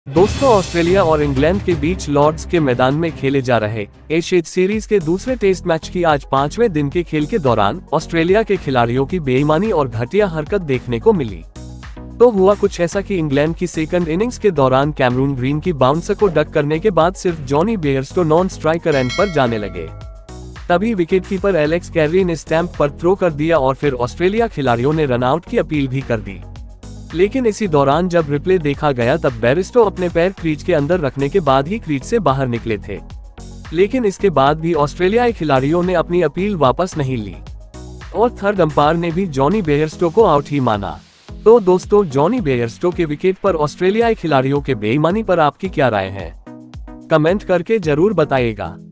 दोस्तों, ऑस्ट्रेलिया और इंग्लैंड के बीच लॉर्ड्स के मैदान में खेले जा रहे एशेज सीरीज के दूसरे टेस्ट मैच की आज 5वें दिन के खेल के दौरान ऑस्ट्रेलिया के खिलाड़ियों की बेईमानी और घटिया हरकत देखने को मिली। तो हुआ कुछ ऐसा कि इंग्लैंड की सेकंड इनिंग्स के दौरान कैमरून ग्रीन की बाउंसर को डक करने के बाद सिर्फ Jonny Bairstow non striker end पर जाने लगे। तभी विकेटकीपर एलेक्स कैरी ने स्टैंप पर थ्रो कर दिया और फिर ऑस्ट्रेलिया खिलाड़ियों ने रनआउट की अपील भी कर दी। लेकिन इसी दौरान जब रिप्ले देखा गया तब बेयरस्टो अपने पैर क्रीज के अंदर रखने के बाद ही क्रीज से बाहर निकले थे। लेकिन इसके बाद भी ऑस्ट्रेलियाई खिलाड़ियों ने अपनी अपील वापस नहीं ली और थर्ड अंपायर ने भी जॉनी बेयरस्टो को आउट ही माना। तो दोस्तों, जॉनी बेयरस्टो के विकेट पर ऑस्ट्रेलियाई खिलाड़ियों के बेईमानी पर आपकी क्या राय है? कमेंट करके जरूर बताइएगा।